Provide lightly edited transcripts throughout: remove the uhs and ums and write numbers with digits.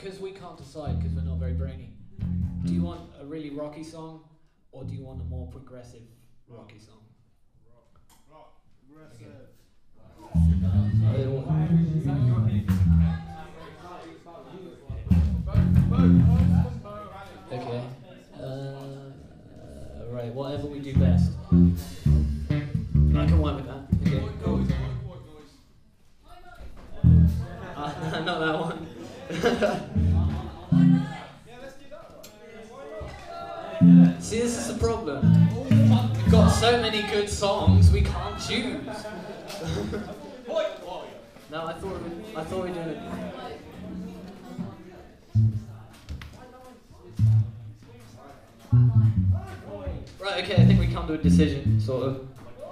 because we can't decide because we're not very brainy. Do you want a really rocky song, or do you want a more progressive rocky song? Rock. Progressive. Okay. Right. Whatever we do best. I can work with that. Okay. Cool. Not that one. See, this is the problem. We've got so many good songs, we can't choose. No, I thought we were doing it. Right, okay, I think we come to a decision, sort of.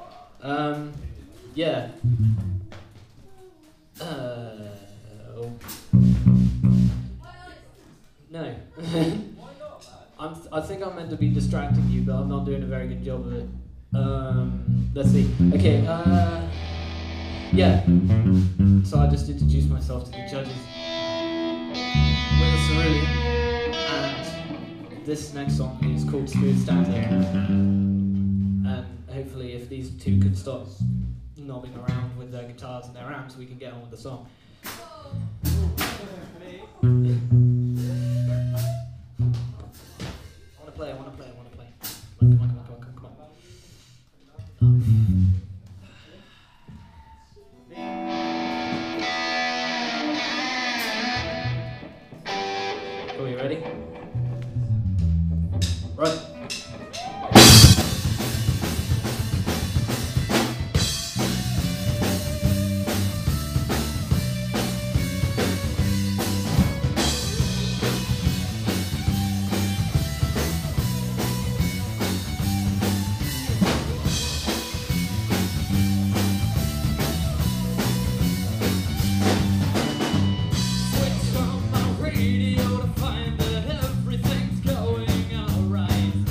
Yeah. No. I think I'm meant to be distracting you, but I'm not doing a very good job of it. Let's see. Okay, yeah. So I just introduced myself to the judges. We're the Cerulean, and this next song is called Smooth Static. And hopefully if these two can stop knobbing around with their guitars and their amps, we can get on with the song. I wanna play. Come on. Are we ready? Right. Switch on my radio to find that everything's going alright.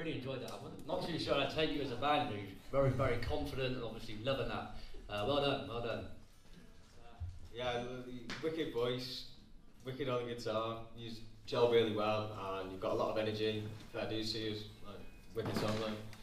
really enjoyed that. I'm not too sure I'd take you as a band, but you're very, very confident and obviously loving that. Well done, well done. Yeah, wicked voice, wicked on the guitar. You gel really well, and you've got a lot of energy. Fair dues to you. Like, wicked song, like.